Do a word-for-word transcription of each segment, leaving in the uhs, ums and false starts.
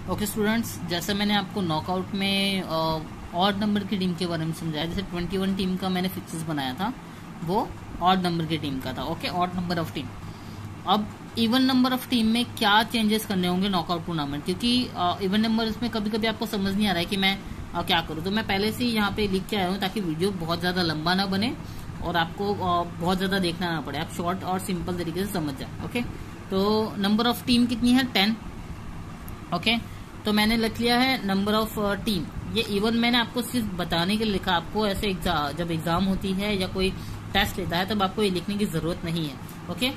Okay students, जैसे मैंने आपको नॉकआउट में ऑड नंबर की टीम के बारे में समझाया, जैसे इक्कीस टीम का मैंने फिक्सेस बनाया था, वो ऑड नंबर की टीम का था। Okay, odd number of team. अब इवन नंबर ऑफ टीम में क्या चेंजेस करने होंगे नॉकआउट टूर्नामेंट, क्योंकि इवन नंबर में कभी कभी आपको समझ नहीं आ रहा है कि मैं आ, क्या करूं, तो मैं पहले से ही यहाँ पे लिख के आया हूँ ताकि वीडियो बहुत ज्यादा लंबा ना बने और आपको आ, बहुत ज्यादा देखना ना पड़े, आप शॉर्ट और सिंपल तरीके से समझ जाए। ओके, तो नंबर ऑफ टीम कितनी है? टेन। ओके, तो मैंने लिख लिया है नंबर ऑफ टीम। ये इवन मैंने आपको सिर्फ बताने के लिए लिखा, आपको ऐसे एग्जाम, जब एग्जाम होती है या कोई टेस्ट लेता है तब आपको ये लिखने की जरूरत नहीं है। ओके,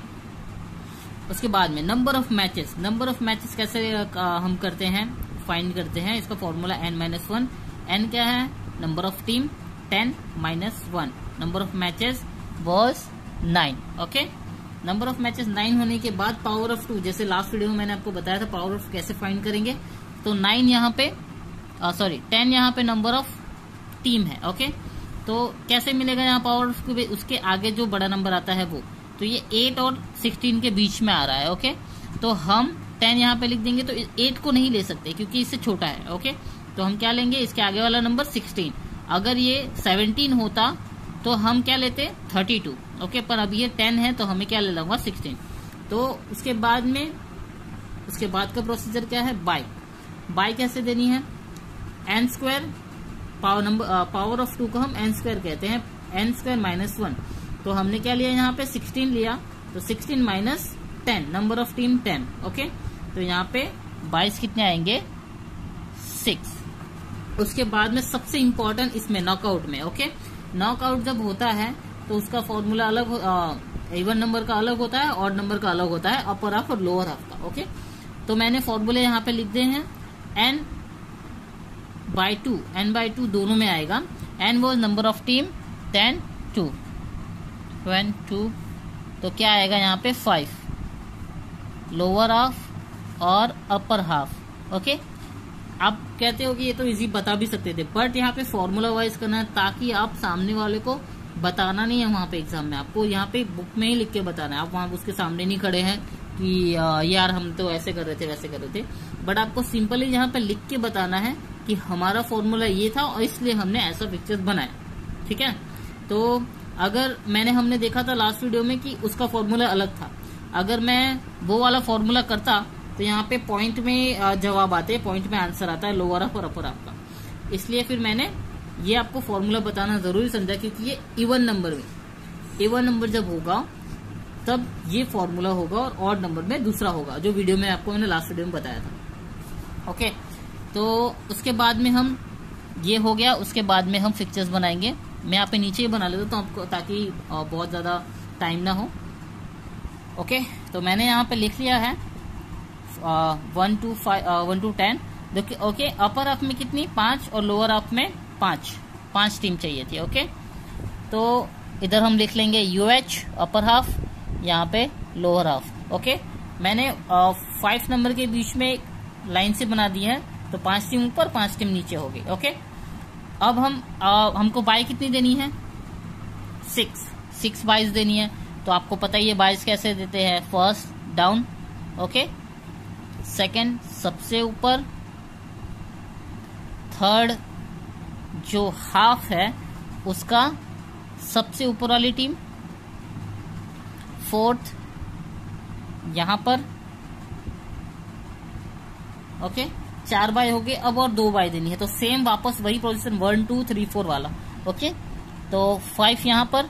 उसके बाद में number of matches. Number of matches कैसे हम करते हैं, फाइंड करते हैं, इसका formula N minus one. N क्या है? Number of team. Ten minus one, number of matches was nine. Okay, number of matches nine होने के बाद पावर ऑफ टू, जैसे लास्ट वीडियो में मैंने आपको बताया था पावर ऑफ कैसे फाइंड करेंगे, तो नाइन यहाँ पे सॉरी टेन यहाँ पे नंबर ऑफ टीम है। ओके, तो कैसे मिलेगा यहाँ पावर ऑफ टू? उसके आगे जो बड़ा नंबर आता है वो, तो ये एट और सिक्सटीन के बीच में आ रहा है। ओके, तो हम टेन यहाँ पे लिख देंगे, तो एट को नहीं ले सकते क्योंकि इससे छोटा है। ओके, तो हम क्या लेंगे? इसके आगे वाला नंबर सिक्सटीन। अगर ये सेवनटीन होता तो हम क्या लेते? Thirty two. ओके, पर अब ये टेन है तो हमें क्या ले लूंगा? सिक्सटीन। तो उसके बाद में उसके बाद का प्रोसीजर क्या है? बाय। बाय कैसे देनी है? N square, power number power of two को हम एन स्क्वायर कहते हैं, एन स्क्वायर माइनस वन। तो हमने क्या लिया यहाँ पे? सिक्सटीन लिया, तो sixteen minus ten, number of team ten. Okay, तो यहाँ पे बाईस कितने आएंगे? सिक्स। उसके बाद में सबसे इंपॉर्टेंट इसमें नॉकआउट में, ओके, नॉकआउट जब होता है तो उसका फॉर्मूला अलग, इवन नंबर का अलग होता है, ऑड नंबर का अलग होता है, अपर हाफ और लोअर हाफ का। ओके, तो मैंने फॉर्मूले यहाँ पे लिख दिए हैं। N by two, N by two दोनों में आएगा। N was number of team, ten two, one two, तो क्या आएगा यहाँ पे? फाइव, लोअर हाफ और अपर हाफ। ओके, आप कहते हो कि ये तो इजी बता भी सकते थे, बट यहाँ पे फॉर्मूला वाइज करना है ताकि आप सामने वाले को बताना नहीं है वहां पे एग्जाम में, आपको यहाँ पे बुक में ही लिख के बताना है। आप वहां उसके सामने नहीं खड़े हैं कि यार हम तो ऐसे कर रहे थे वैसे कर रहे थे, बट आपको सिंपली यहाँ पे लिख के बताना है कि हमारा फॉर्मूला ये था और इसलिए हमने ऐसा पिक्चर्स बनाया। ठीक है, तो अगर मैंने हमने देखा था लास्ट वीडियो में कि उसका फॉर्मूला अलग था, अगर मैं वो वाला फॉर्मूला करता तो यहाँ पे पॉइंट में जवाब आते हैं, पॉइंट में आंसर आता है लोअर हाफ और अपर हाफ का। इसलिए फिर मैंने ये आपको फॉर्मूला बताना जरूरी समझा, क्योंकि ये इवन नंबर में, इवन नंबर जब होगा तब ये फॉर्मूला होगा और ऑड नंबर में दूसरा होगा, जो वीडियो में आपको मैंने लास्ट वीडियो में बताया था। ओके, तो उसके बाद में हम, ये हो गया, उसके बाद में हम फिक्चर्स बनाएंगे। मैं यहाँ पे नीचे ही बना लेता हूँ आपको, ताकि बहुत ज्यादा टाइम ना हो। ओके, तो मैंने यहाँ पे लिख लिया है one two five one two ten. देखिए, ओके, अपर हाफ में कितनी? पांच, और लोअर हाफ में पांच, पांच टीम चाहिए थी। ओके, तो इधर हम लिख लेंगे यू एच अपर हाफ, यहाँ पे लोअर हाफ। ओके, मैंने फाइव नंबर के बीच में लाइन से बना दी है, तो पांच टीम ऊपर पांच टीम नीचे हो गई। ओके, अब हम आ, हमको बाई कितनी देनी है? सिक्स, सिक्स बाईस देनी है। तो आपको पता ही है बाईस कैसे देते हैं? फर्स्ट डाउन, ओके, सेकंड सबसे ऊपर, थर्ड जो हाफ है उसका सबसे ऊपर वाली टीम, फोर्थ यहां पर। ओके, चार बाय हो गए, अब और दो बाय देनी है, तो सेम वापस वही position one two three four वाला। ओके, तो फाइव यहां पर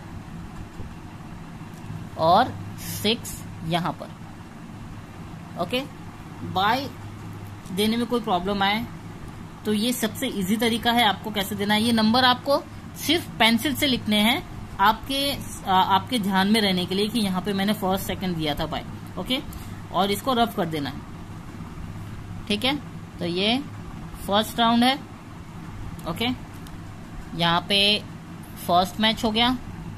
और सिक्स यहां पर। ओके, बाय देने में कोई प्रॉब्लम आए तो ये सबसे इजी तरीका है आपको कैसे देना है। ये नंबर आपको सिर्फ पेंसिल से लिखने हैं, आपके आ, आपके ध्यान में रहने के लिए कि यहाँ पे मैंने फर्स्ट सेकंड दिया था बाय। ओके, और इसको रफ कर देना है। ठीक है, तो ये फर्स्ट राउंड है। ओके, यहाँ पे फर्स्ट मैच हो गया,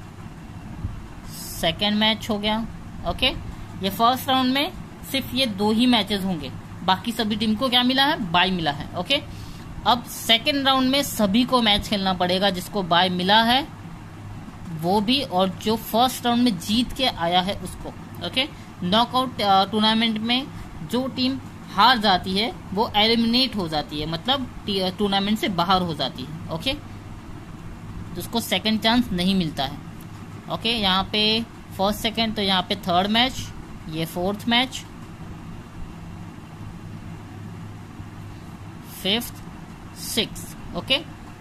सेकेंड मैच हो गया। ओके, ये फर्स्ट राउंड में सिर्फ ये दो ही मैचेस होंगे, बाकी सभी टीम को क्या मिला है? बाय मिला है। ओके, अब सेकेंड राउंड में सभी को मैच खेलना पड़ेगा, जिसको बाय मिला है वो भी, और जो फर्स्ट राउंड में जीत के आया है उसको। ओके, नॉकआउट टूर्नामेंट में जो टीम हार जाती है वो एलिमिनेट हो जाती है, मतलब टूर्नामेंट से बाहर हो जाती है। ओके, तो उसको सेकंड चांस नहीं मिलता है। ओके, यहाँ पे फर्स्ट सेकंड, तो यहाँ पे थर्ड मैच, ये fourth match, fifth, six. Okay,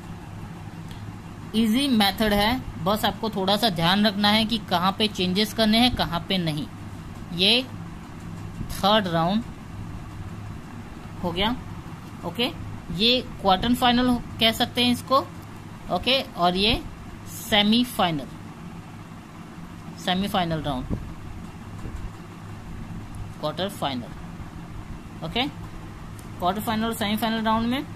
easy method है, बस आपको थोड़ा सा ध्यान रखना है कि कहाँ पे चेंजेस करने हैं कहाँ पे नहीं। ये थर्ड राउंड हो गया। ओके, ये क्वार्टर फाइनल कह सकते हैं इसको। ओके, और ये semifinal, semifinal round, quarter final. Okay, quarter final और सेमीफाइनल राउंड में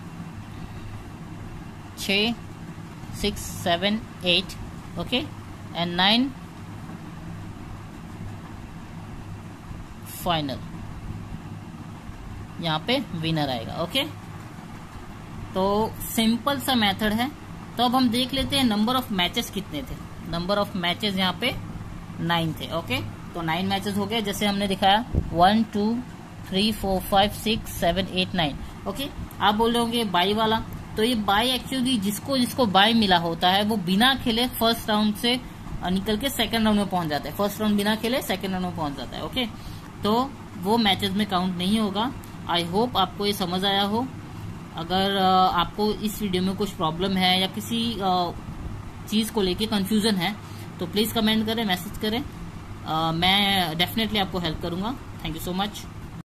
छः, six, seven, eight, okay, and nine final, यहाँ पे विनर आएगा। ओके, तो सिंपल सा मेथड है। तो अब हम देख लेते हैं नंबर ऑफ मैचेस कितने थे। नंबर ऑफ मैचेस यहाँ पे नाइन थे। ओके, तो नाइन मैचेस हो गए, जैसे हमने दिखाया one, two, three, four, five, six, seven, eight, nine. Okay, आप बोल रहे होंगे बाई वाला, तो ये बाई एक्चुअली जिसको जिसको बाई मिला होता है वो बिना खेले फर्स्ट राउंड से निकल के सेकंड राउंड में पहुंच जाता है। फर्स्ट राउंड बिना खेले सेकंड राउंड में पहुंच जाता है। ओके, तो वो मैचेस में काउंट नहीं होगा। आई होप आपको ये समझ आया हो। अगर आपको इस वीडियो में कुछ प्रॉब्लम है या किसी चीज को लेके कंफ्यूजन है तो प्लीज कमेंट करें, मैसेज करें, मैं डेफिनेटली आपको हेल्प करूंगा। Thank you so much.